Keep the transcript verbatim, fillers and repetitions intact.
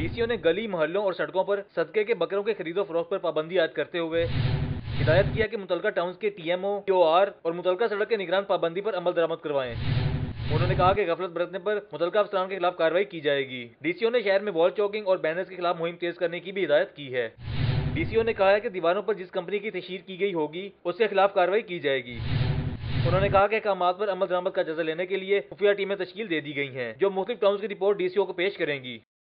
DCO ने गली, मोहल्लों और सड़कों पर सदके के बकरों के खरीदो फरोख्त पर पाबंदी आयद करते हुए हिदायत किया कि मुतलका टाउन्स के टीएमओ, टीओआर और मुतलका सड़क के निगरान पाबंदी पर अमल दरामद करवाएं। उन्होंने कहा कि गफलत बरतने पर मुतलका अफसरान के खिलाफ कार्रवाई की जाएगी। डीसीओ ने शहर में वॉल चौकिंग और बैनर्स के खिलाफ मुहिम तेज करने की भी हिदायत की है। डीसीओ ने कहा है कि दीवारों पर जिस कंपनी की तशहीर की गई होगी उसके खिलाफ कार्रवाई की जाएगी। उन्होंने कहा कि अहकामात पर अमल दरामद का जायजा लेने के लिए खुफिया टीमें तश्कील दे दी गई हैं, जो मुख्तलिफ टाउन्स की रिपोर्ट डीसीओ को पेश करेंगी।